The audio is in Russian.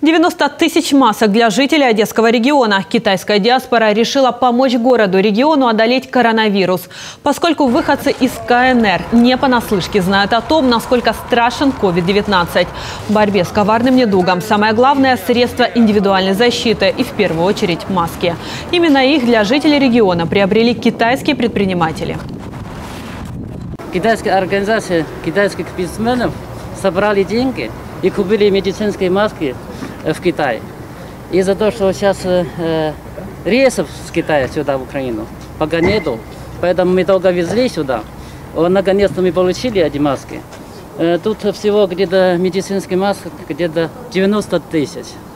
90 тысяч масок для жителей Одесского региона. Китайская диаспора решила помочь городу-региону одолеть коронавирус, поскольку выходцы из КНР не понаслышке знают о том, насколько страшен COVID-19. В борьбе с коварным недугом самое главное – средство индивидуальной защиты и, в первую очередь, маски. Именно их для жителей региона приобрели китайские предприниматели. Китайская организация китайских бизнесменов собрали деньги и купили медицинские маски в Китае. Из-за того, что сейчас рейсов с Китая сюда, в Украину, пока нету, поэтому мы долго везли сюда. Наконец-то мы получили эти маски. Тут всего где-то медицинских масок где-то 90 тысяч.